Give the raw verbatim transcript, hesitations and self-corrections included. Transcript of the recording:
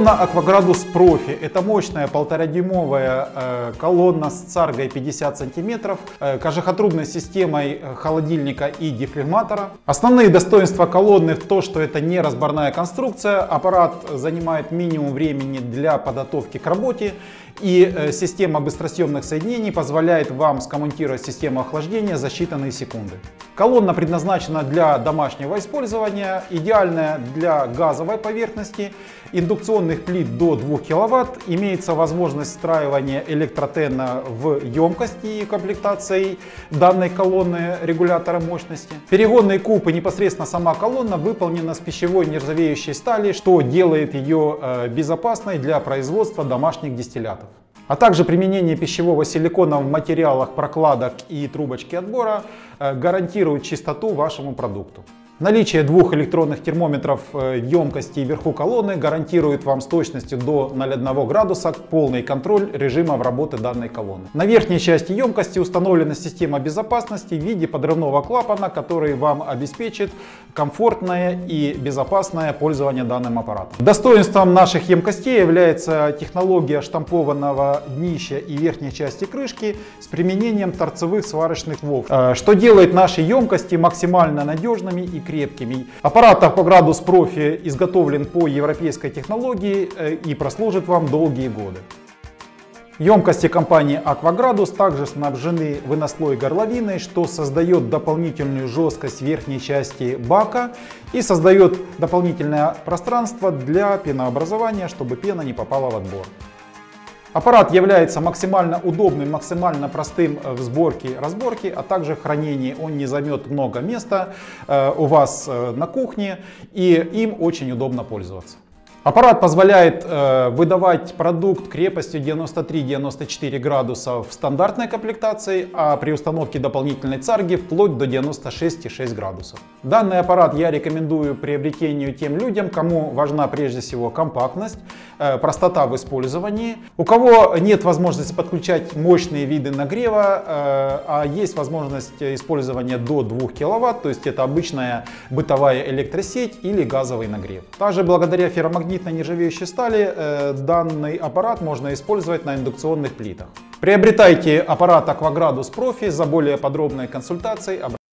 Колонна Aquagradus Profi – это мощная полуторадюймовая э, колонна с царгой пятьдесят сантиметров, э, кожухотрубной системой холодильника и дефлегматора. Основные достоинства колонны в том, что это не разборная конструкция, аппарат занимает минимум времени для подготовки к работе, и э, система быстросъемных соединений позволяет вам скоммонтировать систему охлаждения за считанные секунды. Колонна предназначена для домашнего использования, идеальная для газовой поверхности, индукционных плит до двух киловатт, имеется возможность встраивания электротена в емкость и комплектации данной колонны регулятора мощности. Перегонный куб и непосредственно сама колонна выполнена с пищевой нержавеющей стали, что делает ее э, безопасной для производства домашних дистиллятов. А также применение пищевого силикона в материалах прокладок и трубочки отбора гарантирует чистоту вашему продукту. Наличие двух электронных термометров в емкости и вверху колонны гарантирует вам с точностью до ноль целых одного градуса полный контроль режима работы данной колонны. На верхней части емкости установлена система безопасности в виде подрывного клапана, который вам обеспечит комфортное и безопасное пользование данным аппаратом. Достоинством наших емкостей является технология штампованного днища и верхней части крышки с применением торцевых сварочных вов, что делает наши емкости максимально надежными и крепкими. Аппарат Aquagradus Profi изготовлен по европейской технологии и прослужит вам долгие годы. Емкости компании Aquagradus также снабжены выносной горловиной, что создает дополнительную жесткость верхней части бака и создает дополнительное пространство для пенообразования, чтобы пена не попала в отбор. Аппарат является максимально удобным, максимально простым в сборке, разборке, а также хранении. Он не займет много места э, у вас э, на кухне, и им очень удобно пользоваться. Аппарат позволяет э, выдавать продукт крепостью девяносто три — девяносто четыре градуса в стандартной комплектации, а при установке дополнительной царги вплоть до девяноста шести и шести градусов. Данный аппарат я рекомендую приобретению тем людям, кому важна прежде всего компактность, э, простота в использовании, у кого нет возможности подключать мощные виды нагрева, э, а есть возможность использования до двух киловатт, то есть это обычная бытовая электросеть или газовый нагрев. Также благодаря ферромагнитной нержавеющей стали э, данный аппарат можно использовать на индукционных плитах. Приобретайте аппарат Aquagradus Profi. За более подробной консультацией